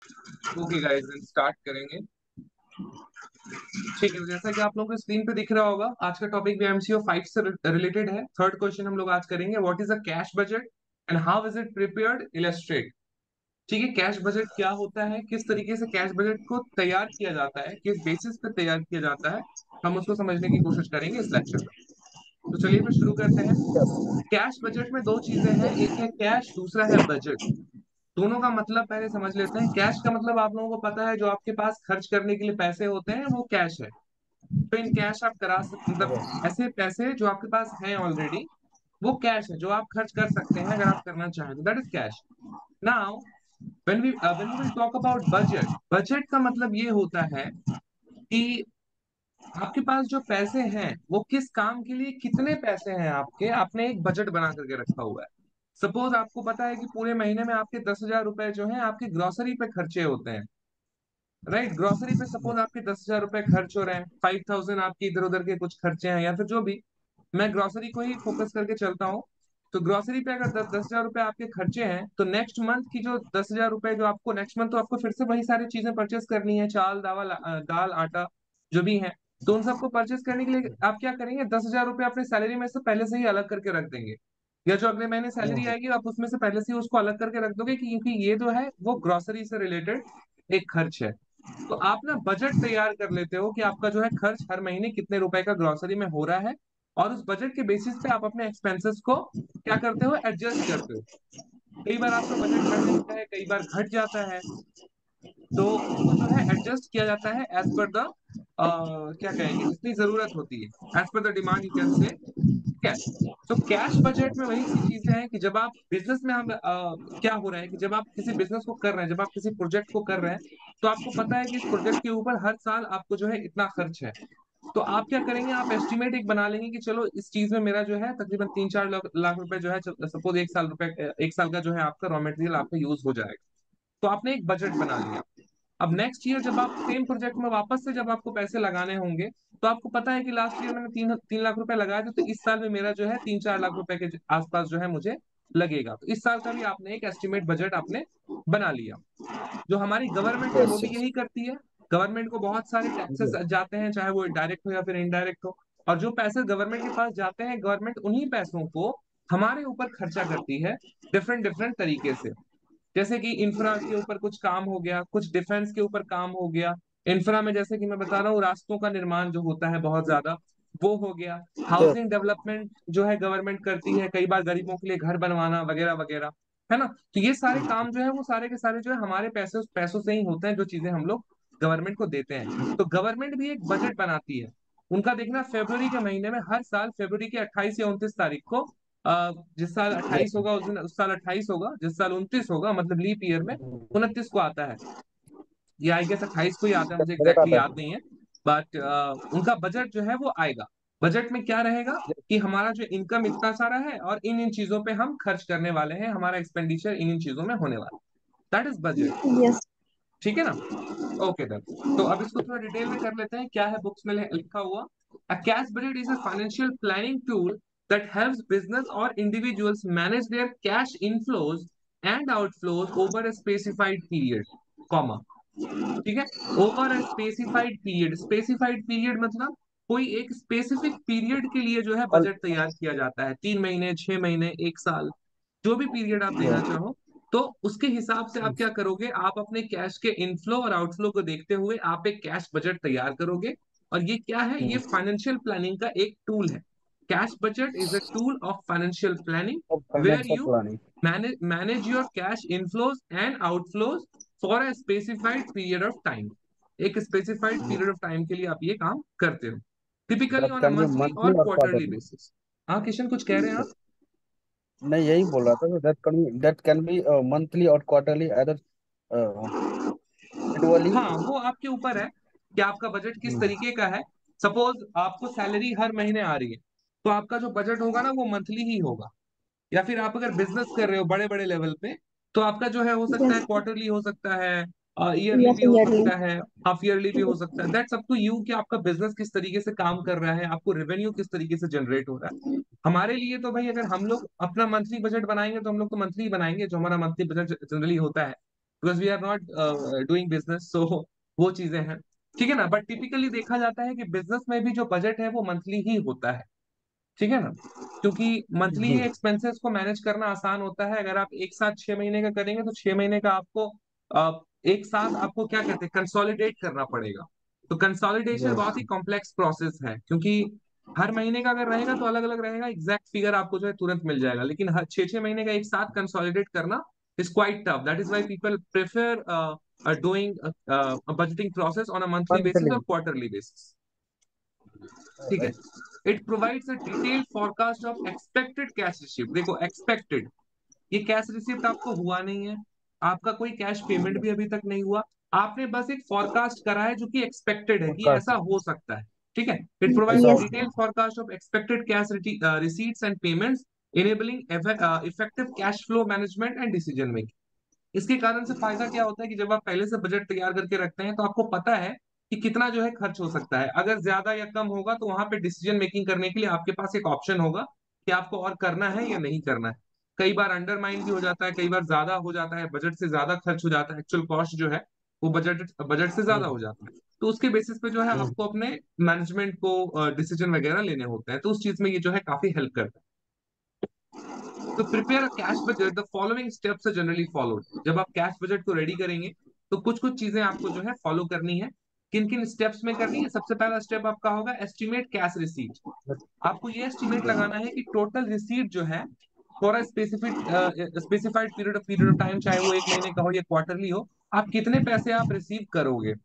Okay guys, start करेंगे। ठीक है, जैसा कि आप लोगों को स्क्रीन पे दिख रहा होगा, आज का टॉपिक भी एमसीओ 5 से रिलेटेड है। थर्ड क्वेश्चन हम लोग आज करेंगे, what is a cash budget and how is it prepared, illustrate. ठीक है, कैश बजट क्या होता है, किस तरीके से कैश बजट को तैयार किया जाता है, किस बेसिस पे तैयार किया जाता है, हम उसको समझने की कोशिश करेंगे इस लेक्चर में। तो चलिए फिर शुरू करते हैं। कैश बजट में दो चीजें हैं, एक है कैश, दूसरा है बजट। दोनों का मतलब पहले समझ लेते हैं। कैश का मतलब आप लोगों को पता है, जो आपके पास खर्च करने के लिए पैसे होते हैं वो कैश है। तो इन कैश आप करा सकते, मतलब यस। ऐसे पैसे जो आपके पास हैं ऑलरेडी, वो कैश है जो आप खर्च कर सकते हैं अगर आप करना चाहें तो, that is cash. Now when we will talk about budget, budget का मतलब ये होता है कि आपके पास जो पैसे हैं वो किस काम के लिए, कितने पैसे हैं आपके, आपने एक बजट बना करके रखा हुआ है। सपोज आपको पता है कि पूरे महीने में आपके 10,000 रुपए जो है आपके ग्रोसरी पे खर्चे होते हैं। राइट, ग्रोसरी पे सपोज आपके 10,000 रुपए खर्च हो रहे हैं, 5,000 आपके इधर उधर के कुछ खर्चे हैं या फिर जो भी। मैं ग्रोसरी को ही फोकस करके चलता हूँ। तो ग्रोसरी पे अगर 10,000 रुपए आपके खर्चे हैं, तो नेक्स्ट मंथ की जो 10,000 रुपए जो आपको नेक्स्ट मंथ, तो आपको फिर से वही सारी चीजें परचेस करनी है, चाल दावल दाल आटा जो भी है। तो उन सबको परचेस करने के लिए आप क्या करेंगे, 10,000 रुपए अपने सैलरी में से पहले से ही अलग करके रख देंगे। या जो अगले महीने सैलरी आएगी आप उसमें से पहले से ही उसको अलग करके रख दोगे, क्योंकि ये जो है वो ग्रोसरी से रिलेटेड एक खर्च है। तो आप ना बजट तैयार कर लेते हो कि आपका जो है खर्च हर महीने कितने रुपए का ग्रोसरी में हो रहा है, और उस बजट के बेसिस पे आप अपने एक्सपेंसेस को क्या करते हो, एडजस्ट करते हो। कई बार आपका बजट बढ़ जाता है, कई बार घट जाता है। तो उसको जो है एडजस्ट किया जाता है एज पर द क्या कहेंगे, जितनी जरूरत होती है, as per the demand, you can say. ठीक है। तो कैश बजट में वही सी चीजें हैं कि जब आप बिजनेस में हम क्या हो रहा है कि जब आप किसी बिजनेस को कर रहे हैं, जब आप किसी प्रोजेक्ट को कर रहे हैं, तो आपको पता है कि इस प्रोजेक्ट के ऊपर हर साल आपको जो है इतना खर्च है। तो आप क्या करेंगे, आप एस्टिमेट एक बना लेंगे कि चलो इस चीज में मेरा जो है तकरीबन 3-4 लाख रुपए जो है, सपोज 1 साल रुपए, 1 साल का जो है आपका रॉ मटेरियल आपका यूज हो जाएगा। तो आपने एक बजट बना लिया। अब नेक्स्ट ईयर जब आप सेम प्रोजेक्ट में वापस से जब आपको पैसे लगाने होंगे, तो आपको पता है कि लास्ट ईयर मैंने 3 लाख रुपए लगाए थे, तो इस साल में मेरा जो है 3-4 लाख रुपए के आसपास जो है मुझे लगेगा। तो इस साल का भी आपने एक एस्टिमेट बजट आपने बना लिया। जो हमारी गवर्नमेंट है वो यस। भी यस। यही करती है। गवर्नमेंट को बहुत सारे टैक्सेस जाते हैं, चाहे वो डायरेक्ट हो या फिर इनडायरेक्ट हो। और जो पैसे गवर्नमेंट के पास जाते हैं, गवर्नमेंट उन्हीं पैसों को हमारे ऊपर खर्चा करती है, डिफरेंट डिफरेंट तरीके से। जैसे कि इंफ्रा के ऊपर कुछ काम हो गया, कुछ डिफेंस के ऊपर काम हो गया। इंफ्रा में जैसे कि मैं बता रहा हूँ, रास्तों का निर्माण जो होता है बहुत ज्यादा, वो हो गया। यस। हाउसिंग डेवलपमेंट जो है गवर्नमेंट करती है, कई बार गरीबों के लिए घर बनवाना वगैरह वगैरह, है ना। तो ये सारे काम जो है वो सारे के सारे जो है हमारे पैसे, उस पैसों से ही होते हैं, जो चीजें हम लोग गवर्नमेंट को देते हैं। तो गवर्नमेंट भी एक बजट बनाती है। उनका देखना, फरवरी के महीने में हर साल फरवरी की 28 या 29 तारीख को, जिस साल 28 यस। होगा उस दिन, उस साल 28 होगा, जिस साल 29 होगा मतलब लीप ईयर में 29 को आता है। ये आई गेस 28 को ही आता है, मुझे बजट एग्जैक्टली आता याद है। नहीं है। बट उनका बजट जो है वो आएगा। बजट में क्या रहेगा कि हमारा जो इनकम इतना सारा है और इन इन चीजों पे हम खर्च करने वाले हैं, हमारा एक्सपेंडिचर इन इन चीजों में होने वाला है, दैट इज बजट। Yes, ठीक है ना। Okay done. तो अब इसको थोड़ा डिटेल में कर लेते हैं, क्या है बुक्स में लिखा हुआ। A cash budget is a financial planning tool that helps business or individuals manage their cash inflows and outflows over a specified period, comma। ठीक है, over a specified period. Specified period मतलब कोई एक specific period के लिए जो है और बजट तैयार किया जाता है, 3 महीने, 6 महीने, 1 साल, जो भी पीरियड आप देना चाहो। तो उसके हिसाब से आप क्या करोगे, आप अपने कैश के इनफ्लो और आउटफ्लो को देखते हुए आप एक कैश बजट तैयार करोगे। और ये क्या है, ये फाइनेंशियल प्लानिंग का एक टूल है। Cash budget is a tool of financial planning where financial you planning. Manage your cash inflows and outflows for a specified period of time. एक स्पेसिफाइड पीरियड ऑफ टाइम के लिए आप ये काम करते हो, typically that on a can be monthly monthly और और क्वार्टरली क्वार्टरली। बेसिस। हाँ किशन, कुछ कह रहे हैं आप। मैं यही बोल रहा था, दैट कैन बी मंथली और क्वार्टरली अदर एनुअली। हाँ, वो आपके ऊपर है कि आपका बजट किस तरीके का है। सपोज आपको सैलरी हर महीने आ रही है, तो आपका जो बजट होगा ना वो मंथली ही होगा। या फिर आप अगर बिजनेस कर रहे हो बड़े बड़े लेवल पे, तो आपका जो है हो सकता है yes, क्वार्टरली हो सकता है, ईयरली yes, भी हो yearly. सकता है, हाफ ईयरली भी हो सकता है। दैट्स अप टू यू कि आपका बिजनेस किस तरीके से काम कर रहा है, आपको रेवेन्यू किस तरीके से जनरेट हो रहा है। हमारे लिए तो भाई, अगर हम लोग अपना मंथली बजट बनाएंगे तो हम लोग तो मंथली बनाएंगे, जो हमारा मंथली बजट जनरली होता है। Because we are not doing business, so वो चीजें हैं। ठीक है ना, बट टिपिकली देखा जाता है कि बिजनेस में भी जो बजट है वो मंथली ही होता है। ठीक है ना, क्योंकि मंथली जी। ही एक्सपेंसेस को मैनेज करना आसान होता है। अगर आप एक साथ 6 महीने का करेंगे तो 6 महीने का आपको एक साथ आपको क्या कहते हैं, कंसोलिडेट करना पड़ेगा। तो कंसोलिडेशन यस। बहुत ही कॉम्प्लेक्स प्रोसेस है, क्योंकि हर महीने का अगर रहेगा तो अलग अलग रहेगा, एग्जैक्ट फिगर आपको जो है तुरंत मिल जाएगा, लेकिन हर 6 6 महीने का एक साथ कंसोलिडेट करना is quite tough. That is why people prefer doing budgeting process on a monthly basis monthly. और क्वार्टरली बेसिस। ठीक है, right. It provides a detailed forecast of expected cash receipt. देखो एक्सपेक्टेड, ये कैश रिसीप्ट आपको हुआ नहीं है, आपका कोई कैश पेमेंट भी अभी तक नहीं हुआ, आपने बस एक फॉरकास्ट करा है जो कि एक्सपेक्टेड है कि ऐसा पॉडकास्ट। हो सकता है। ठीक है, इट प्रोवाइड्स ऐसा अ हो Yes. सकता detailed forecast of expected cash receipts and payments, enabling effective cash flow management and decision making। इसके कारण से फायदा क्या होता है कि जब आप पहले से बजट तैयार करके रखते हैं तो आपको पता है कि कितना जो है खर्च हो सकता है। अगर ज्यादा या कम होगा तो वहां पे डिसीजन मेकिंग करने के लिए आपके पास एक ऑप्शन होगा कि आपको और करना है या नहीं करना है। कई बार अंडरमाइन भी हो जाता है, कई बार ज्यादा हो जाता है, बजट से ज्यादा खर्च हो जाता है, एक्चुअल कॉस्ट जो है वो बजट बजट से है। ज्यादा हो जाता है। तो उसके बेसिस पे जो है हम्म। आपको अपने मैनेजमेंट को डिसीजन वगैरह लेने होते हैं, तो उस चीज में ये जो है काफी हेल्प करता है। तो prepare a cash budget, the following steps are generally followed. जब आप कैश बजट को रेडी करेंगे तो कुछ कुछ चीजें आपको जो है फॉलो करनी है। किन किन स्टेप्स में करनी है? सबसे पहला स्टेप आपका होगा एस्टिमेट कैश रिसीट। आपको ये एस्टिमेट लगाना है कि टोटल रिसीट जो है for a specified period of time, चाहे वो एक महीने का हो या क्वार्टरली हो, आप कितने पैसे आप रिसीव करोगे।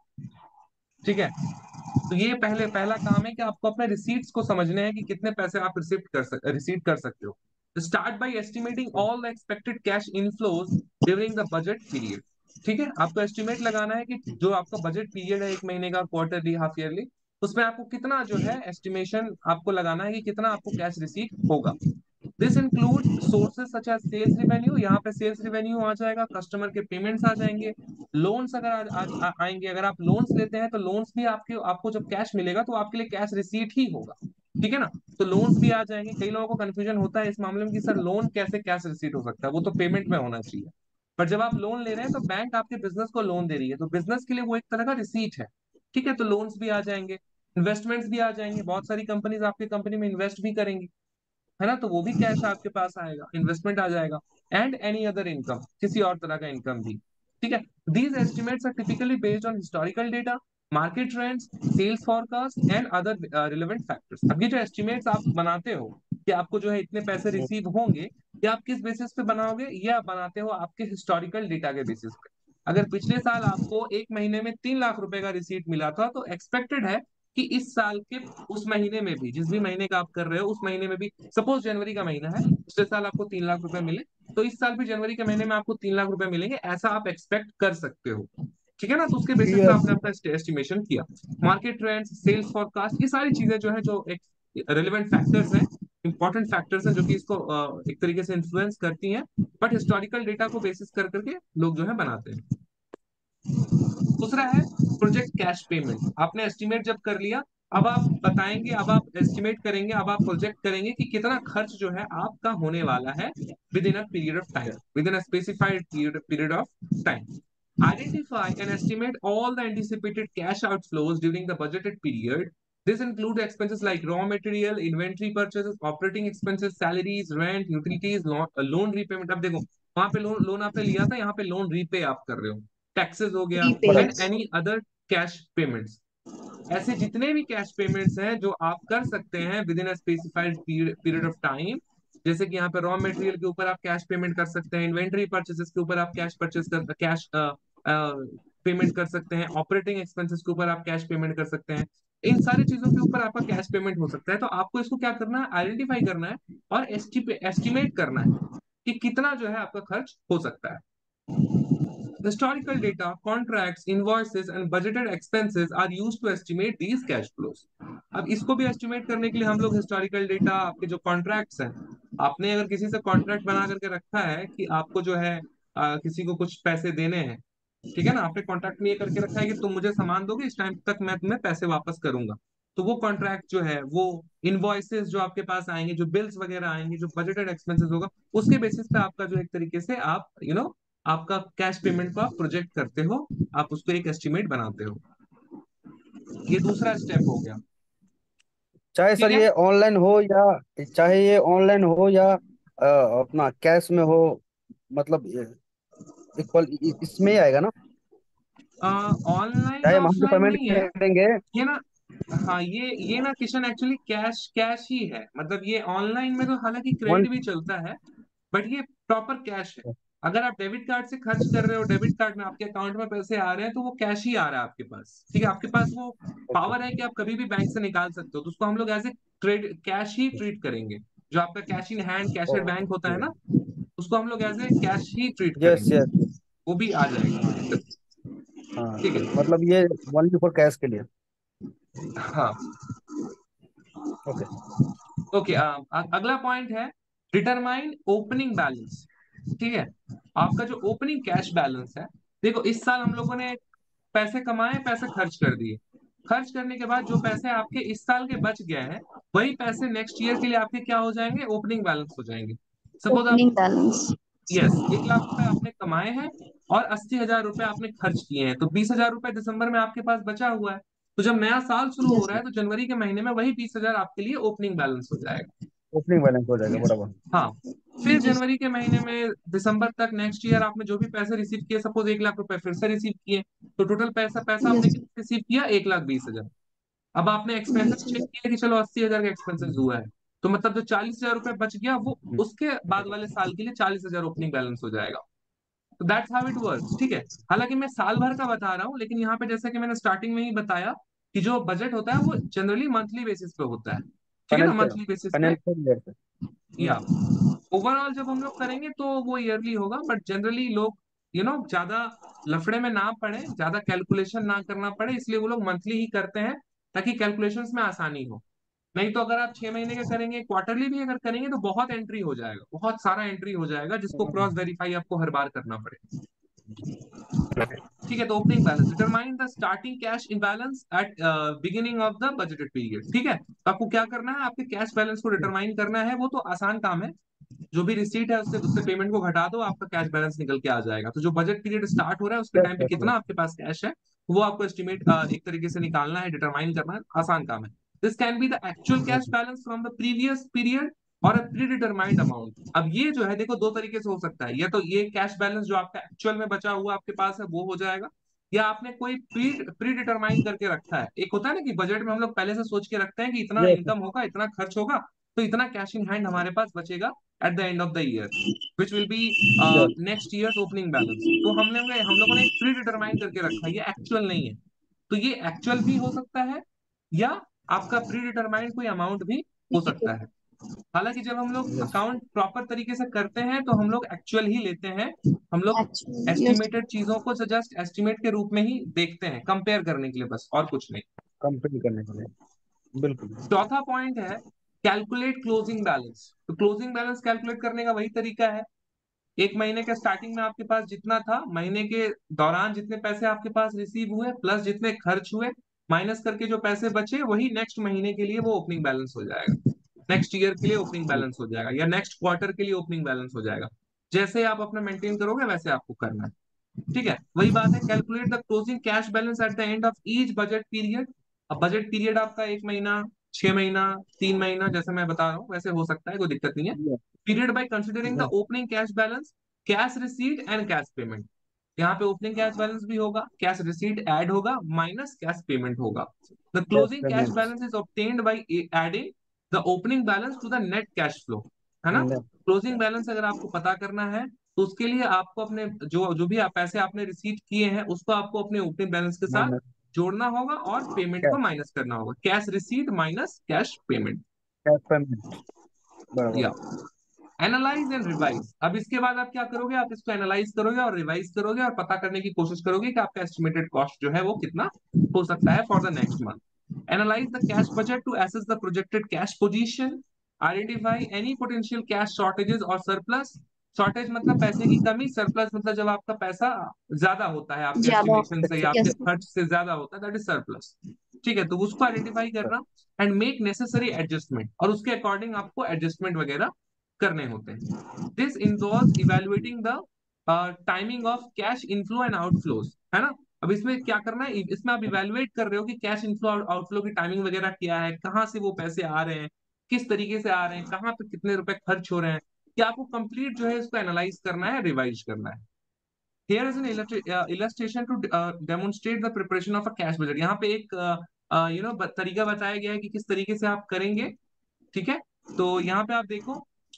ठीक है, तो ये पहला काम है कि आपको अपने रिसीट्स को समझने हैं कि कितने पैसे आप रिसीव कर सकते हो। Start by estimating all the expected cash inflows during the budget period. ठीक है, आपको एस्टिमेट लगाना है कि जो आपका बजट पीरियड है, एक महीने का, क्वार्टरली, हाफ ईयरली, उसमें आपको कितना जो है एस्टिमेशन आपको लगाना है कि कितना आपको कैश रिसीव होगा। This includes sources such as sales revenue, यहाँ पे सेल्स रिवेन्यू आ जाएगा, कस्टमर के पेमेंट्स आ जाएंगे, लोन्स अगर आएंगे, अगर आप लोन्स लेते हैं तो लोन्स भी आपको जब कैश मिलेगा तो आपके लिए कैश रिसीट ही होगा। ठीक है ना, तो लोन्स भी आ जाएंगे। कई लोगों को कंफ्यूजन होता है इस मामले में कि सर लोन कैसे कैश रिसीट हो सकता है, वो तो पेमेंट में होना चाहिए। पर जब आप लोन ले रहे हैं तो बैंक आपके बिजनेस को लोन दे रही है, तो बिजनेस के लिए वो एक तरह का रिसीट है। ठीक है, तो लोन्स भी आ जाएंगे, इन्वेस्टमेंट्स भी आ जाएंगे, बहुत सारी कंपनीज आपकी कंपनी में इन्वेस्ट भी करेंगी, है ना, तो वो भी कैश आपके पास आएगा, इन्वेस्टमेंट आ जाएगा। एंड एनी अदर इनकम, किसी और तरह का इनकम भी। ठीक है, these estimates are typically based on historical data, market trends, sales forecast and other relevant factors. अब ये जो एस्टिमेट्स आप बनाते हो कि आपको जो है इतने पैसे रिसीव होंगे, ये आप किस बेसिस पे बनाओगे? ये आप बनाते हो आपके हिस्टोरिकल डेटा के बेसिस पे। अगर पिछले साल आपको एक महीने में 3 लाख रुपए का रिसीट मिला था, तो एक्सपेक्टेड है कि इस साल के उस महीने में भी, जिस भी महीने का आप कर रहे हो उस महीने में भी, सपोज जनवरी का महीना है, पिछले साल आपको 3 लाख रुपए मिले, तो इस साल भी जनवरी के महीने में आपको 3 लाख रुपए मिलेंगे, ऐसा आप एक्सपेक्ट कर सकते हो। ठीक है ना, तो उसके बेसिस पे यस। आपने अपना एस्टिमेशन किया। मार्केट ट्रेंड्स, सेल्स फॉरकास्ट, ये सारी चीजें जो है, जो एक रेलिवेंट फैक्टर्स हैं, इंपॉर्टेंट फैक्टर्स हैं, जो कि इसको एक तरीके से इन्फ्लुएंस करती हैं, बट हिस्टोरिकल डेटा को बेसिस कर करके लोग जो है बनाते हैं। दूसरा है प्रोजेक्ट कैश पेमेंट। आपने एस्टिमेट जब कर लिया, अब आप बताएंगे, अब आप एस्टिमेट करेंगे, अब आप प्रोजेक्ट करेंगे कि कितना खर्च जो है आपका होने वाला है within a period of time, within a specified period of time. Identify and estimate all the anticipated cash outflows during the budgeted period. This includes expenses like raw material, inventory purchases, operating expenses, salaries, rent, utilities, loan repayment। अब देखो, वहां पे loan loan आपने लिया था, यहाँ पे loan repay आप कर रहे हो, टैक्सेस हो गया, and Repaid. Any other cash payments. ऐसे जितने भी कैश पेमेंट्स हैं जो आप कर सकते हैं within a specified period of time, जैसे कि यहाँ पे रॉ मटेरियल के ऊपर आप कैश पेमेंट कर सकते हैं, इन्वेंटरी परचेसेस के ऊपर आप कैश पेमेंट कर सकते हैं, ऑपरेटिंग एक्सपेंसेस के ऊपर आप कैश पेमेंट कर सकते हैं, इन सारी चीजों के ऊपर आपका कैश पेमेंट हो सकता है। तो आपको इसको क्या करना है, आइडेंटिफाई करना है और एस्टिमेट करना है कि कितना जो है आपका खर्च हो सकता है। Historical data, contracts, invoices and budgeted expenses are used to estimate these cash flows. अब इसको भी एस्टिमेट करने के लिए हम लोग हिस्टोरिकल डेटा, आपके जो कॉन्ट्रैक्ट्स हैं, आपने अगर किसी से कॉन्ट्रैक्ट बना करके रखा है कि आपको जो है किसी को कुछ पैसे देने हैं, ठीक है ना, आपने कॉन्ट्रैक्ट में ये करके रखा है कि तुम मुझे सामान दोगे, इस टाइम तक मैं तुम्हें पैसे वापस करूंगा, तो वो कॉन्ट्रैक्ट जो है, वो इनवॉइसेस जो आपके पास आएंगे, जो बिल्स वगैरह आएंगे, जो बजटेड एक्सपेंसेस होगा, उसके बेसिस पे आपका जो एक तरीके से आप आपका कैश पेमेंट को आप प्रोजेक्ट करते हो, आप उसको एक एस्टिमेट बनाते हो। ये दूसरा स्टेप हो गया। चाहे ठीक सर है। ये ऑनलाइन हो या चाहे ये ऑनलाइन हो या अपना कैश में हो, मतलब इक्वल इसमें ही आएगा ना। ऑनलाइन चाहे हम हमसे ऑफलाइन पेमेंट नहीं है करेंगे। ये ना। हाँ, ये ना किशन एक्चुअली कैश कैश ही है, मतलब ये ऑनलाइन में तो हालांकि वन। क्रेडिट भी चलता है, बट ये प्रॉपर कैश है। अगर आप डेबिट कार्ड से खर्च कर रहे हो, डेबिट कार्ड में आपके अकाउंट में पैसे आ रहे हैं, तो वो कैश ही आ रहा है आपके पास। ठीक है, आपके पास वो ओके। पावर है कि आप कभी भी बैंक से निकाल सकते हो, तो उसको हम लोग एज ए क्रेडिट कैश ही ट्रीट करेंगे। जो आपका cash in hand cash at bank होता ओके। है ना, उसको हम लोग एज ए कैश ही ट्रीट यस करेंगे। Yes yes. वो भी आ जाएगा, कोई दिक्कत हाँ, नहीं। ठीक मतलब ये ओनली फॉर कैश के लिए। है। हाँ। ओके। ओके, अगला पॉइंट है डिटरमाइन ओपनिंग बैलेंस। ठीक है, आपका जो ओपनिंग कैश बैलेंस है, देखो इस साल हम लोगों ने पैसे कमाए, पैसे खर्च कर दिए। खर्च करने के बाद जो पैसे आपके इस साल के बच गए हैं, वही पैसे नेक्स्ट ईयर के लिए आपके क्या हो जाएंगे, ओपनिंग बैलेंस हो जाएंगे। सपोज आप, ओपनिंग बैलेंस। यस, 1 लाख रुपए आपने कमाए हैं और 80 हजार रुपए आपने खर्च किए हैं, तो 20 हजार रुपए दिसंबर में आपके पास बचा हुआ है। तो जब नया साल शुरू हो यस रहा सर। है, तो जनवरी के महीने में वही 20 हजार आपके लिए ओपनिंग बैलेंस हो जाएगा। ओपनिंग बैलेंस हो जाएगा बराबर। हाँ। फिर जी जनवरी के महीने में दिसंबर तक नेक्स्ट ईयर आपने जो भी पैसे रिसीव किए, सपोज 1 लाख रुपए फिर से रिसीव किए, तो टोटल पैसा पैसा आपने यस। कितना रिसीव किया, 1,20,000। अब आपने एक्सपेंसेस चेक किया कि चलो 80 हजार का एक्सपेंसेस हुआ है, तो मतलब जो 40 हजार रुपए बच गया, वो उसके बाद वाले साल के लिए 40 हजार ओपनिंग बैलेंस हो जाएगा। तो दैट्स हाउ इट वर्क्स। ठीक है, हालांकि मैं साल भर का बता रहा हूँ, लेकिन यहाँ पे जैसे कि मैंने स्टार्टिंग में ही बताया कि जो बजट होता है वो जनरली मंथली बेसिस पे होता है। ठीक है ना, फाइनेंशियल मंथली बेसिस पे। फाइनेंशियल ईयर पे। या ओवरऑल जब हम लोग करेंगे तो वो ईयरली होगा, बट जनरली लोग ज्यादा लफड़े में ना पड़े, ज्यादा कैलकुलेशन ना करना पड़े, इसलिए वो लोग मंथली ही करते हैं, ताकि कैलकुलेशंस में आसानी हो। नहीं तो अगर आप 6 महीने का करेंगे, क्वार्टरली भी अगर करेंगे, तो बहुत एंट्री हो जाएगा, बहुत सारा एंट्री हो जाएगा, जिसको क्रॉस वेरीफाई आपको हर बार करना पड़े। ठीक है, तो opening balance determine the starting cash imbalance at beginning of the budgeted period. ठीक है, तो आपको क्या करना है, आपके कैश बैलेंस को डिटरमाइन करना है। वो तो आसान काम है, जो भी रिसीट है उससे उससे पेमेंट को घटा दो, आपका कैश बैलेंस निकल के आ जाएगा। तो जो बजट पीरियड स्टार्ट हो रहा है उसके यस टाइम पे यस कितना यस। आपके पास कैश है, वो आपको एस्टिमेट एक तरीके से निकालना है, डिटरमाइन करना है, आसान काम है। This can be the actual cash balance from the previous period और अ प्री डिटरमाइंड अमाउंट। अब ये जो है देखो, दो तरीके से हो सकता है, या तो ये कैश बैलेंस जो आपका एक्चुअल में बचा हुआ आपके पास है वो हो जाएगा, या आपने कोई प्री प्री डिटरमाइन करके रखा है। एक होता है ना कि बजट में हम लोग पहले से सोच के रखते हैं कि इतना यस इनकम होगा, इतना खर्च होगा, तो इतना कैश इन हैंड हमारे पास बचेगा at the end of the year, which will be yes. Next year opening balance. तो हम लोगों ने एक प्री डिटरमाइन करके रखा है, ये एक्चुअल नहीं है। तो ये एक्चुअल भी हो सकता है, या आपका प्री डिटरमाइंड कोई अमाउंट भी हो सकता है। हालांकि जब हम लोग यस। अकाउंट प्रॉपर तरीके से करते हैं, तो हम लोग एक्चुअल ही लेते हैं। हम लोग एक्चुअली यस। एस्टिमेटेड चीजों को जस्ट एस्टिमेट के रूप में ही देखते हैं, कंपेयर करने के लिए, बस और कुछ नहीं। कंपेनी करने के लिए। बिल्कुल। चौथा पॉइंट है कैलकुलेट क्लोजिंग बैलेंस। तो क्लोजिंग बैलेंस कैलकुलेट करने का वही तरीका है, एक महीने के स्टार्टिंग में आपके पास जितना था, महीने के दौरान जितने पैसे आपके पास रिसीव हुए प्लस जितने खर्च हुए, माइनस करके जो पैसे बचे, वही नेक्स्ट महीने के लिए वो ओपनिंग बैलेंस हो जाएगा, नेक्स्ट ईयर के लिए ओपनिंग बैलेंस हो जाएगा, या नेक्स्ट क्वार्टर के लिए ओपनिंग बैलेंस हो जाएगा। जैसे आप अपना मेंटेन करोगे वैसे आपको करना है। ठीक है, वही बात है, calculate the closing cash balance at the end of each budget period. अब बजट पीरियड आपका 1 महीना, 6 महीना, 3 महीना, जैसे मैं बता रहा हूँ वैसे हो सकता है, कोई दिक्कत नहीं है। Yes period by considering the yes. Opening cash balance, cash receipt and cash payment. यहाँ पे ओपनिंग कैश बैलेंस भी होगा, कैश रिसीट ऐड होगा, माइनस कैश पेमेंट होगा। The cash closing cash payments. Balance is obtained by adding the opening balance to the net cash flow, है ना। Closing balance अगर आपको पता करना है, तो उसके लिए आपको अपने जो जो भी आप पैसे आपने रिसीट किए हैं, उसको आपको अपने ओपनिंग बैलेंस के साथ माइनस जोड़ना होगा और पेमेंट को कैश। माइनस करना होगा, cash receipt minus cash payment. Cash payment या बराबर। Analyse and revise. अब इसके बाद आप क्या करोगे, आप इसको एनालाइज करोगे और रिवाइज करोगे और पता करने की कोशिश करोगे कि आपका एस्टिमेटेड कॉस्ट जो है वो कितना हो सकता है for the next month. Analyse the cash budget to assess the projected cash position. Identify any potential cash shortages और सरप्लस। शॉर्टेज मतलब पैसे की कमी, सरप्लस मतलब जब आपका पैसा ज्यादा होता है, आपके ज्यादा। एस्टिमेशन से या आपके यस। खर्च से ज्यादा होता है, दैट इज सरप्लस। ठीक है, तो उसको आइडेंटिफाई करना एंड मेक नेसेसरी एडजस्टमेंट, और उसके अकॉर्डिंग आपको एडजस्टमेंट वगैरह करने होते हैं। This involve evaluating the timing of cash inflow and outflows, है ना। अब इसमें क्या करना है, इसमें आप इवेलुएट कर रहे हो कि कैश इनफ्लो और आउटफ्लो की टाइमिंग वगैरह क्या है, कहाँ से वो पैसे आ रहे हैं, किस तरीके से आ रहे हैं, कहाँ पे कितने रुपए खर्च हो रहे हैं, कि आपको कंप्लीट जो है इसको एनालाइज करना है, रिवाइज करना है। Here is an illustration to demonstrate the preparation of a cash budget. यहाँ पे एक तरीका बताया गया है कि किस तरीके से आप करेंगे। ठीक है, तो यहाँ पे आप देखो,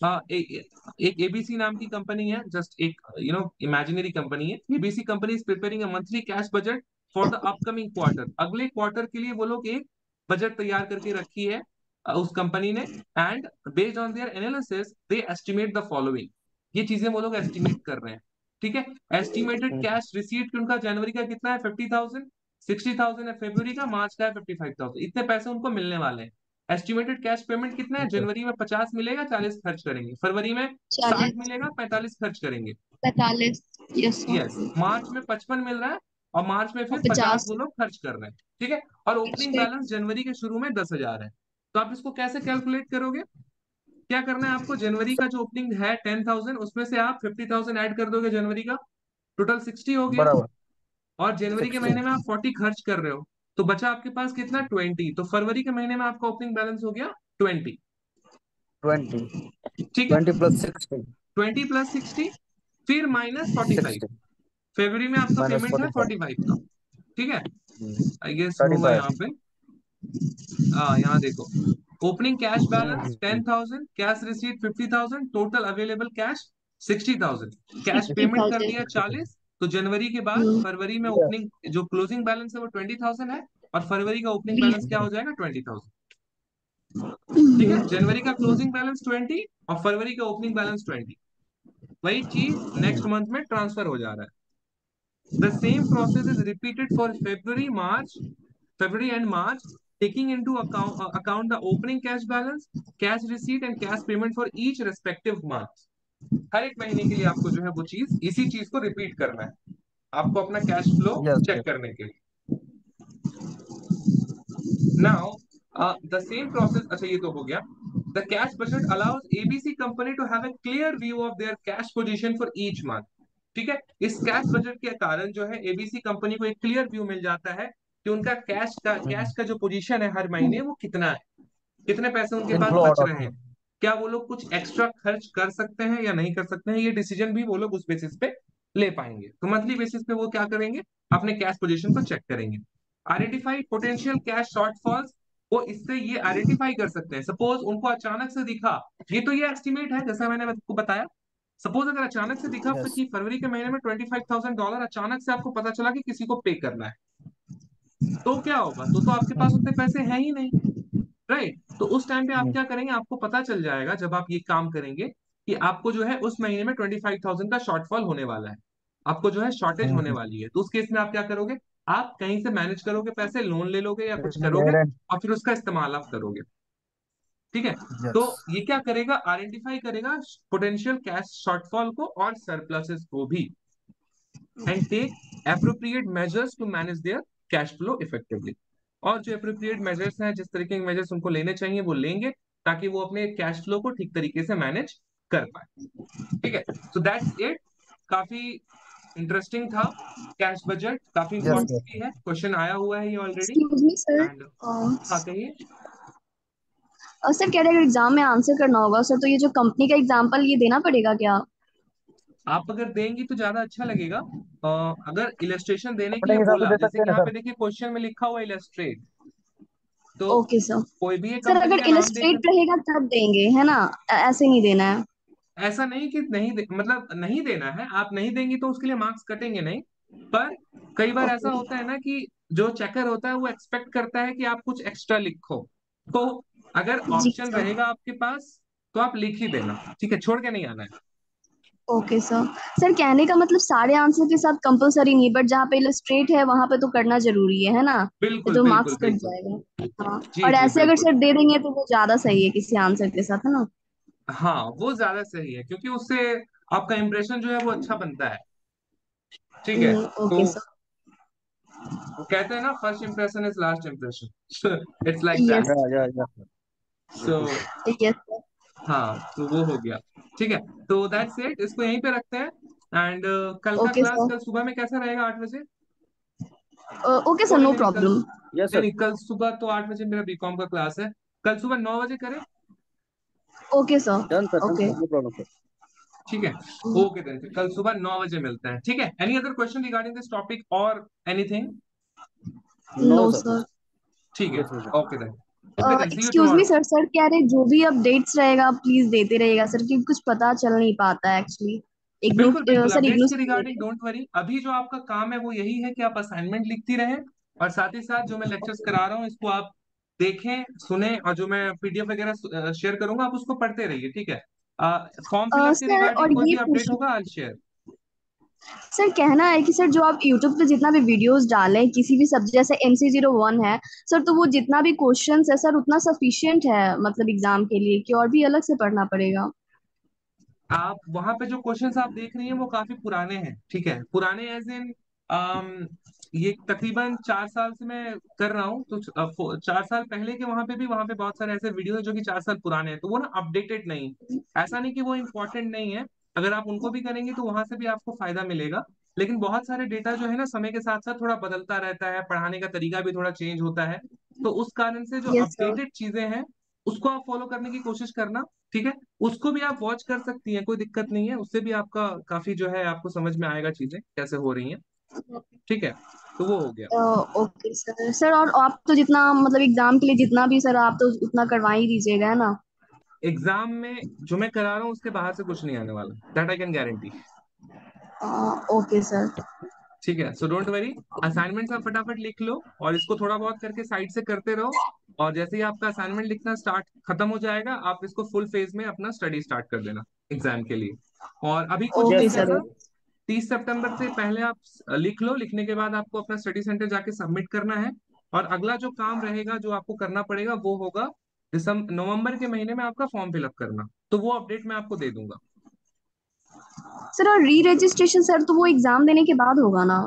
एक एबीसी नाम की कंपनी है, जस्ट एक इमेजिनरी कंपनी है। ABC company is preparing a monthly cash budget for the upcoming quarter. अगले क्वार्टर के लिए वो लोग एक बजट तैयार करके रखी है उस कंपनी ने। And based on their analysis they estimate the following, ये चीजें वो लोग एस्टिमेट कर रहे हैं। ठीक है, एस्टिमेटेड कैश रिसीट उनका जनवरी का कितना है, 50,000। 60,000 है फरवरी का, मार्च का है 55,000। इतने पैसे उनको मिलने वाले हैं। एस्टिमेटेड कैश पेमेंट कितना है, जनवरी में 50 मिलेगा, 40 खर्च करेंगे। फरवरी में 60 40, मिलेगा, 45 खर्च करेंगे। 45। Yes yes, sir. मार्च में 55 मिल रहा है, और मार्च में और फिर 50 50 वो लोग खर्च कर रहे हैं। ठीक है, और ओपनिंग बैलेंस जनवरी के शुरू में 10,000 है। तो आप इसको कैसे कैलकुलेट करोगे, क्या करना है आपको, जनवरी का जो ओपनिंग है 10,000, उसमें से आप 50,000 ऐड कर दोगे, जनवरी का टोटल 60 हो गया। बराबर। और जनवरी के 60। महीने में आप 40 खर्च कर रहे हो, तो बचा आपके पास कितना, 20। तो फरवरी के महीने में आपका ओपनिंग बैलेंस हो गया 20। 20। ठीक है, 20 + 60। 20 + 60, फिर -45। 60 फरवरी में आपका पेमेंट है -45। 45 का। ठीक है, आई गेस होगा 35। यहाँ पे। यहाँ देखो, opening cash balance 10,000, cash receipt 50,000, total available cash 60,000, cash payment कर 60,000। दिया 40। तो जनवरी के बाद हम्म। फरवरी में ओपनिंग जो क्लोजिंग बैलेंस है वो 20,000 है, और फरवरी का ओपनिंग बैलेंस क्या हो जाएगा, 20,000। ठीक है, जनवरी का क्लोजिंग बैलेंस 20 और फरवरी का ओपनिंग बैलेंस 20। वही चीज नेक्स्ट मंथ में ट्रांसफर हो जा रहा है। The same process is repeated for February and March, taking into account the opening cash balance, cash receipt and cash payment for each respective month. हर एक महीने के लिए आपको जो है वो चीज, इसी चीज को रिपीट करना है, आपको अपना cash flow yes check yes. करने के लिए। नाउ द सेम प्रोसेस, अच्छा ये तो हो गया। The cash budget allows ABC company to have a clear view of their cash position for each month. ठीक है, इस कैश बजट के कारण जो है एबीसी कंपनी को एक क्लियर व्यू मिल जाता है कि उनका कैश का जो पोजीशन है हर महीने वो कितना है, कितने पैसे उनके पास इनफ्लो बच आउट रहे हैं, आउटफ्लो। क्या वो लोग कुछ एक्स्ट्रा खर्च कर सकते हैं या नहीं कर सकते हैं। ये डिसीजन भी वो लोग उस बेसिस पे ले पाएंगे। तो मंथली बेसिस पे वो क्या करेंगे, अपने कैश पोजीशन को चेक करेंगे। आइडेंटिफाई पोटेंशियल कैश शॉर्टफॉल्स, वो इससे ये आइडेंटिफाई कर सकते हैं। सपोज उनको अचानक से दिखा, ये तो ये एस्टिमेट है जैसा मैंने आपको बताया। सपोज अगर अचानक से दिखा यस। कि फरवरी के महीने में $25,000 अचानक से आपको पता चला कि किसी को पे करना है, तो क्या होगा, तो आपके पास उतने पैसे हैं ही नहीं, राइट। तो उस टाइम पे आप क्या करेंगे, आपको पता चल जाएगा जब आप ये काम करेंगे कि आपको जो है उस महीने में 25,000 का शॉर्टफॉल होने वाला है, आपको जो है शॉर्टेज होने वाली है। तो उस केस में आप क्या करोगे, आप कहीं से मैनेज करोगे, पैसे लोन ले लोगे या कुछ करोगे, और फिर उसका इस्तेमाल आप करोगे। ठीक है, तो यस। ये क्या करेगा, आइडेंटिफाई करेगा पोटेंशियल कैश शॉर्टफॉल को और सरप्लसेस को भी, and take appropriate measures to manage their cash flow effectively. और जो एप्रोप्रिएट मेजर्स हैं, जिस तरीके के मेजर्स उनको लेने चाहिए वो लेंगे, ताकि वो अपने कैश फ्लो को ठीक तरीके से मैनेज कर पाए। ठीक है, सो दैट्स इट। काफी इंटरेस्टिंग था कैश बजट, काफी यस इंपॉर्टेंट यस। भी है, क्वेश्चन आया हुआ है ये already. Excuse me sir. And हाँ कहिए। सर कह रहे अगर एग्जाम में आंसर करना होगा सर, तो ये जो कंपनी का एग्जांपल ये देना पड़ेगा क्या? आप अगर देंगी तो ज्यादा अच्छा लगेगा। अगर इलस्ट्रेशन देने के अपने लिए हिसाब से बोला, दे जैसे सकते हैं कि ना यहाँ सर। पे देखिए क्वेश्चन में लिखा हुआ इलस्ट्रेट, तो ओके सर। कोई भी एक सर कंपनी अगर का नाम देकर, इलस्ट्रेट रहेगा तब देंगे, है ना? ऐसे नहीं देना है। ऐसा नहीं कि नहीं मतलब नहीं देना है, आप नहीं देंगी तो उसके लिए मार्क्स कटेंगे नहीं। पर कई बार ऐसा ओके। होता है ना कि जो चेकर होता है वो एक्सपेक्ट करता है कि आप कुछ एक्स्ट्रा लिखो, तो अगर जी ऑप्शन सर। रहेगा आपके पास तो आप लिख ही देना, ठीक है, छोड़ के नहीं आना है। Okay sir. सर कहने का मतलब सारे आंसर के साथ कंपलसरी नहीं, बट जहाँ पे इलस्ट्रेट है वहां पे तो करना जरूरी है ना? ये बिल्कुल तो बिल्कुल मार्क्स कट बिल्कुल। जाएगा। हाँ। जी और जी ऐसे अगर बिल्कुल। सर दे देंगे तो वो ज्यादा सही है किसी आंसर के साथ, है ना? हाँ वो ज्यादा सही है, क्योंकि उससे आपका इंप्रेशन जो है वो अच्छा बनता है। ठीक है, तो ओके सर। वो कहते हैं ना, first impression is last impression, it's like yes. That. या यस। So yes sir. हाँ, तो वो हो गया। ठीक है, तो दैट्स इट, इसको यहीं पे रखते हैं। एंड कल का ओके क्लास सर। कल सुबह में कैसा रहेगा, 8 बजे? ओके सर, कोई नो नहीं, नहीं कल, प्रॉब्लम। यस नहीं सर। नहीं कल सुबह तो 8 बजे मेरा बीकॉम का क्लास है। कल सुबह 9 बजे करें? Okay sir. Done sir, done okay. Sir, no problem sir. ठीक है। ओके देन, फिर कल सुबह 9 बजे मिलते हैं, ठीक है? Any other question regarding this topic और anything? No no sir, sir. ठीक है। कुछ नहीं sir. Okay then, okay then, see you excuse me tomorrow. Sir, sir कह रहे जो भी अपडेट्स रहेगा प्लीज देते रहेगा सर, क्योंकि कुछ पता चल नहीं पाता है एक्चुअली। इग्नू बिल्कुल बिल्कुल, सर, अपडेट्स इग्नू के से रिगार्डिंग related। Don't worry. अभी जो आपका काम है वो यही है कि आप असाइनमेंट लिखती रहें, और साथ ही साथ जो मैं लेक्चर्स करा रहा हूँ इसको आप देखें, सुने, और जो मैं पीडीएफ वगैरह शेयर करूंगा आप उसको पढ़ते रहिए, ठीक है? फॉर्म फिलअप के सर और रिगार्डिंग कोई ये भी अपडेट पूछ, होगा आई शेयर। सर कहना है कि सर जो आप यूट्यूब पे जितना भी वीडियोस डालें किसी भी सब्जेक्ट, जैसे MC01 है सर, तो वो जितना भी क्वेश्चंस है सर उतना सफिशिएंट है मतलब एग्जाम के लिए, कि और भी अलग से पढ़ना पड़ेगा? आप वहां पे जो क्वेश्चंस आप देख रही हैं वो काफी पुराने हैं, ठीक है? पुराने एज इन, ये तकरीबन 4 साल से मैं कर रहा हूँ, तो 4 साल पहले के वहां पे बहुत सारे ऐसे वीडियो हैं जो कि 4 साल पुराने हैं, तो वो ना अपडेटेड नहीं। ऐसा नहीं कि वो इम्पोर्टेंट नहीं है, अगर आप उनको भी करेंगे तो वहां से भी आपको फायदा मिलेगा। लेकिन बहुत सारे डेटा जो है ना समय के साथ साथ थोड़ा बदलता रहता है, पढ़ाने का तरीका भी थोड़ा चेंज होता है, तो उस कारण से जो यस सर। अपडेटेड चीजें हैं उसको आप फॉलो करने की कोशिश करना, ठीक है? उसको भी आप वॉच कर सकती हैं, कोई दिक्कत नहीं है, उससे भी आपका काफी जो है आपको समझ में आएगा चीजें कैसे हो रही हैं, ठीक है? तो वो हो गया। Okay sir. सर और आप तो जितना मतलब एग्जाम के लिए जितना भी सर आप तो उतना करवा ही दीजिएगा, है ना? एग्जाम में जो मैं करा रहा हूँ उसके बाहर से कुछ नहीं आने वाला, that I can guarantee. Okay sir. ठीक है, सो डोंट वरी। असाइनमेंट्स आप फटाफट लिख लो और इसको थोड़ा बहुत करके साइड से करते रहो, और जैसे ही आपका असाइनमेंट लिखना स्टार्ट खत्म हो जाएगा आप इसको फुल फेज में अपना स्टडी स्टार्ट कर देना एग्जाम के लिए। और अभी कुछ ओके नहीं यस सर, सर। करना, 30 सितंबर से पहले आप लिख लो, लिखने के बाद आपको अपना स्टडी सेंटर जाके सबमिट करना है। और अगला जो काम रहेगा जो आपको करना पड़ेगा वो होगा दिसंबर नवंबर के महीने में आपका फॉर्म फिलअप करना, तो वो अपडेट मैं आपको दे दूंगा। सर और री रजिस्ट्रेशन सर, तो वो एग्जाम देने के बाद होगा ना?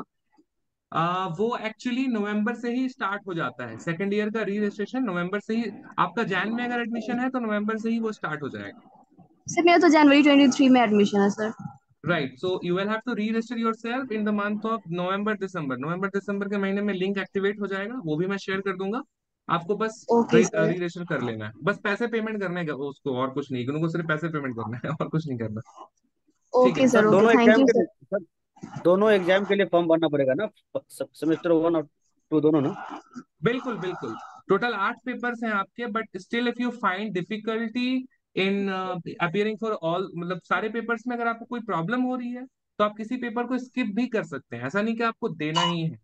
वो एक्चुअली नवंबर से ही स्टार्ट हो जाता है, सेकंड ईयर का री रजिस्ट्रेशन नवंबर से ही। आपका जैन में अगर एडमिशन है तो नवंबर से ही वो स्टार्ट हो जाएगा। सर मेरा तो जनवरी 23 में एडमिशन है sir. Right, so you will have to re register yourself in the month of November दिसंबर के महीने में लिंक एक्टिवेट हो जाएगा, वो भी मैं शेयर कर दूंगा। आपको बस ओके री सर। रजिस्टर कर लेना है, बस पैसे पेमेंट करने का उसको, और कुछ नहीं, उनको सिर्फ पैसे पेमेंट करना है और कुछ नहीं करना। ठीक ओके है। सर। सर ओके, दोनों थैंक एग्जाम यू के सर। लिए सर, दोनों एग्जाम के लिए फॉर्म भरना पड़ेगा ना? सेमेस्टर 1 और 2 दोनों ना? बिल्कुल बिल्कुल, टोटल 8 पेपर्स हैं आपके, but still if you find difficulty in appearing for all, मतलब सारे पेपर्स में अगर आपको कोई प्रॉब्लम हो रही है तो आप किसी पेपर को स्किप भी कर सकते हैं, ऐसा नहीं कि आपको देना ही है,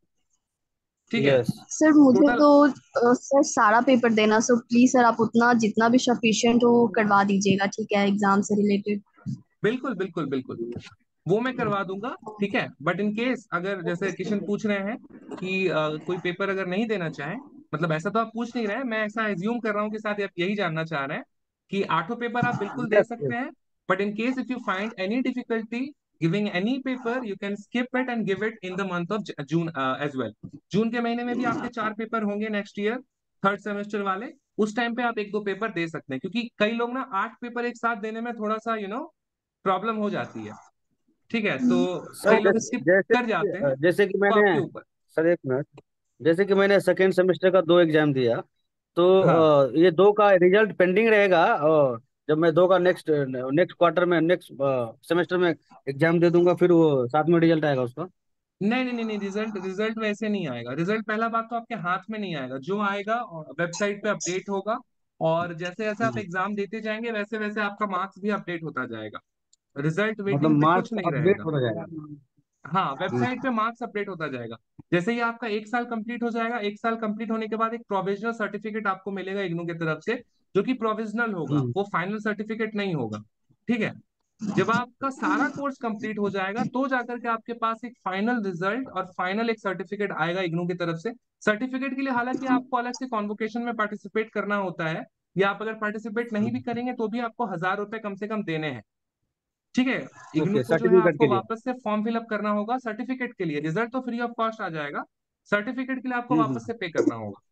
ठीक है? यस। सर मुझे टोटल, तो सर सारा पेपर देना, सो प्लीज सर आप उतना जितना भी सफिशिएंट हो वो करवा दीजिएगा, ठीक है, एग्जाम से रिलेटेड। बिल्कुल बिल्कुल बिल्कुल, वो मैं करवा दूंगा, ठीक है? बट इन केस अगर जैसे किशन पूछ रहे हैं कि कोई पेपर अगर नहीं देना चाहे, मतलब ऐसा तो आप पूछ नहीं रहे हैं, मैं ऐसा एज्यूम कर रहा हूँ कि शायद आप यही जानना चाह रहे हैं कि 8 पेपर आप बिल्कुल दे यस सकते यस। हैं, but in case if you find any difficulty giving any paper you can skip it and give it in the month of June as well. जून के महीने में भी आपके 4 पेपर होंगे नेक्स्ट ईयर, थर्ड सेमेस्टर वाले, उस टाइम पे आप एक दो पेपर दे सकते हैं, क्योंकि कई लोग ना 8 पेपर एक साथ देने में थोड़ा सा प्रॉब्लम हो जाती है, ठीक है? तो सर कई लोग स्किप कर जाते हैं, जैसे कि वो मैंने, आपके ऊपर। सर एक मिनट, जैसे कि मैंने सेकेंड सेमेस्टर का 2 एग्जाम दिया, तो हाँ, ये 2 का रिजल्ट पेंडिंग रहेगा, और जब मैं 2 का नेक्स्ट नेक्स्ट क्वार्टर में नेक्स्ट सेमेस्टर में एग्जाम दे दूंगा, फिर वो साथ में रिजल्ट आएगा उसका? नहीं नहीं नहीं नहीं, रिजल्ट रिजल्ट वैसे नहीं आएगा, रिजल्ट पहला बात तो आपके हाथ में नहीं आएगा, जो आएगा वेबसाइट पे अपडेट होगा, और जैसे जैसे आप हम्म। एग्जाम देते जाएंगे वैसे वैसे आपका मार्क्स भी अपडेट होता जाएगा, रिजल्ट मतलब वेटिंग पे कुछ मार्क्स नहीं अपडेट रहेगा। होता जाएगा? हाँ, हम्म। वेबसाइट पे मार्क्स अपडेट होता जाएगा। जैसे ही आपका 1 साल कंप्लीट हो जाएगा, 1 साल कंप्लीट होने के बाद एक प्रोविजनल सर्टिफिकेट आपको मिलेगा इग्नू की तरफ से, जो कि प्रोविजनल होगा, हम्म। वो फाइनल सर्टिफिकेट नहीं होगा, ठीक है? जब आपका सारा कोर्स कंप्लीट हो जाएगा तो जाकर के आपके पास एक फाइनल रिजल्ट और फाइनल एक सर्टिफिकेट आएगा इग्नू की तरफ से। सर्टिफिकेट के लिए हालांकि आपको अलग से कॉन्वोकेशन में पार्टिसिपेट करना होता है, या आप अगर पार्टिसिपेट नहीं भी करेंगे तो भी आपको 1,000 रुपए कम से कम देने हैं, ठीक है? इग्नू ओके, को जो है सर्टिफिकेट आपको के लिए। वापस से फॉर्म फिलअप करना होगा सर्टिफिकेट के लिए, रिजल्ट तो फ्री ऑफ कॉस्ट आ जाएगा, सर्टिफिकेट के लिए आपको वापस हम्म। से पे करना होगा,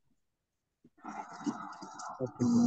ओके सर।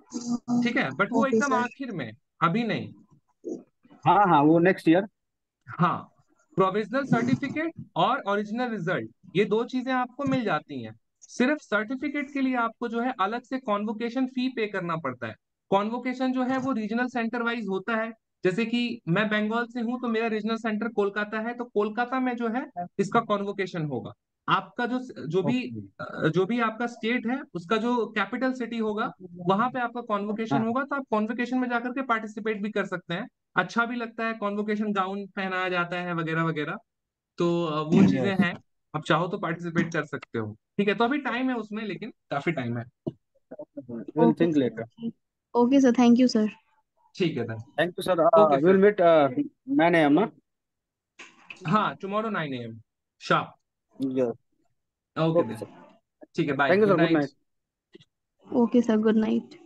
ठीक है? बट वो ओके एकदम सर। आखिर में, अभी नहीं। हाँ हाँ, वो नेक्स्ट ईयर। हाँ, प्रोविजनल सर्टिफिकेट और ओरिजिनल रिजल्ट, ये दो चीजें आपको मिल जाती हैं। सिर्फ सर्टिफिकेट के लिए आपको जो है अलग से कॉन्वोकेशन फी पे करना पड़ता है। कॉन्वोकेशन जो है वो रीजनल सेंटर वाइज होता है। जैसे कि मैं बंगाल से हूं तो मेरा रीजनल सेंटर कोलकाता है, तो कोलकाता में जो है इसका कॉन्वोकेशन होगा। आपका जो जो भी ओके। जो भी आपका स्टेट है उसका जो कैपिटल सिटी होगा, वहां पे आपका कॉन्वोकेशन हाँ। होगा, तो आप कॉन्वोकेशन में जाकर के पार्टिसिपेट भी कर सकते हैं। अच्छा भी लगता है, कॉन्वोकेशन गाउन पहनाया जाता है वगैरह वगैरह। तो वो चीजें यस। हैं। आप चाहो तो पार्टिसिपेट कर सकते हो। ठीक है, तो अभी टाइम है उसमें, लेकिन काफी टाइम है। Will okay think later. Sir. Okay sir, thank you sir. ठीक है then। Thank you sir. Okay will फिर। मीट 9 AM ना? हाँ, tomorrow 9 AM sharp. Yes. Okay okay then. Sir. ठीक है, bye, thank you good sir, good night. Night. Okay sir, good night.